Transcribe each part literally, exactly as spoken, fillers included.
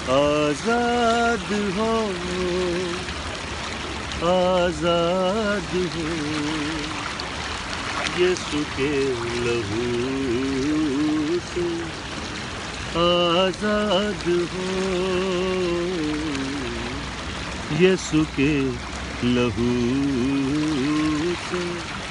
आजाद हो, आजाद हो, यीशु के लहू से आजाद हो, यीशु के लहू से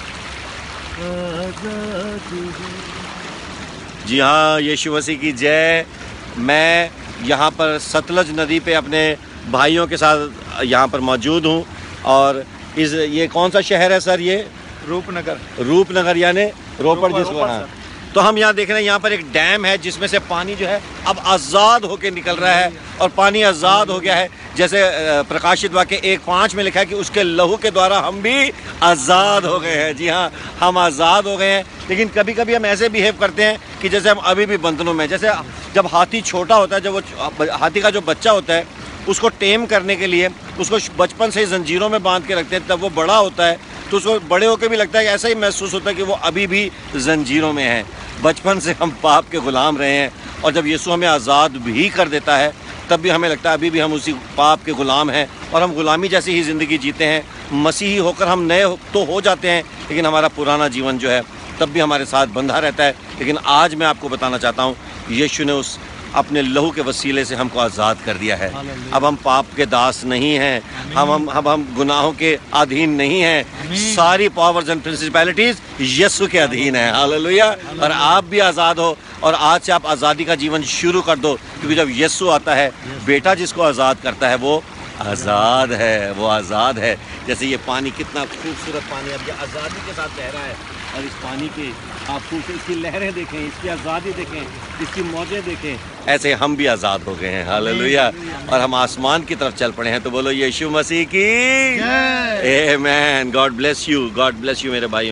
आजाद हो। जी हाँ, यीशु मसीह की जय। मैं यहाँ पर सतलज नदी पे अपने भाइयों के साथ यहाँ पर मौजूद हूँ। और इस ये कौन सा शहर है सर? ये रूपनगर। रूपनगर यानी रोपड़ जिसको हाँ। तो हम यहाँ देख रहे हैं, यहाँ पर एक डैम है जिसमें से पानी जो है अब आज़ाद होकर निकल रहा है। और पानी आज़ाद हो गया है, जैसे प्रकाशित वाक्य एक पाँच में लिखा है कि उसके लहू के द्वारा हम भी आज़ाद हो गए हैं। जी हाँ, हम आज़ाद हो गए हैं। लेकिन कभी कभी हम ऐसे बिहेव करते हैं कि जैसे हम अभी भी बंधनों में। जैसे जब हाथी छोटा होता है, जब वो हाथी का जो बच्चा होता है उसको टेम करने के लिए उसको बचपन से ही जंजीरों में बांध के रखते हैं, तब वो बड़ा होता है तो उसको बड़े होकर भी लगता है कि ऐसा ही महसूस होता है कि वो अभी भी जंजीरों में है। बचपन से हम पाप के गुलाम रहे हैं, और जब यीशु हमें आज़ाद भी कर देता है तब भी हमें लगता है अभी भी हम उसी पाप के गुलाम हैं, और हम गुलामी जैसी ही ज़िंदगी जीते हैं। मसीही होकर हम नए तो हो जाते हैं, लेकिन हमारा पुराना जीवन जो है तब भी हमारे साथ बंधा रहता है। लेकिन आज मैं आपको बताना चाहता हूँ, यीशु ने उस अपने लहू के वसीले से हमको आज़ाद कर दिया है। अब हम पाप के दास नहीं हैं, हम हम हम हम गुनाहों के अधीन नहीं हैं। सारी पावर्स एंड प्रिंसिपैलिटीज यीशु के अधीन है। हालेलुया। और आप भी आज़ाद हो, और आज से आप आज़ादी का जीवन शुरू कर दो, क्योंकि जब यीशु आता है, बेटा जिसको आज़ाद करता है वो आज़ाद है, वो आज़ाद है। जैसे ये पानी, कितना खूबसूरत पानी अब ये आज़ादी के साथ बह रहा है, और इस पानी के आप खूबसूरत इसकी लहरें देखें, इसकी आज़ादी देखें, इसकी मौजें देखें। ऐसे हम भी आज़ाद हो गए हैं। हालेलुया। और हम आसमान की तरफ चल पड़े हैं। तो बोलो यीशु मसीह की आमेन। God bless you, God bless you मेरे भाई।